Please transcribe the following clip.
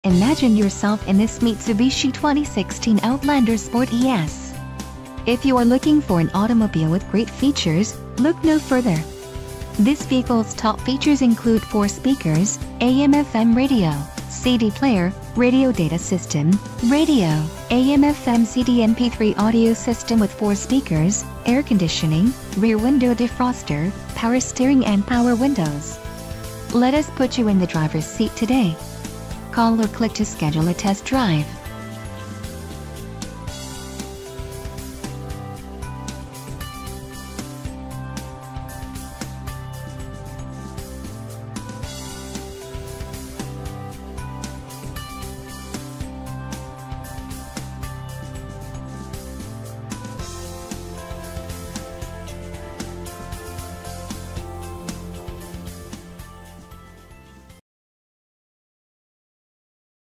Imagine yourself in this Mitsubishi 2016 Outlander Sport ES. If you are looking for an automobile with great features, look no further. This vehicle's top features include 4 speakers, AM/FM radio, CD player, radio data system, radio, AM/FM CD MP3 audio system with 4 speakers, air conditioning, rear window defroster, power steering and power windows. Let us put you in the driver's seat today. Call or click to schedule a test drive.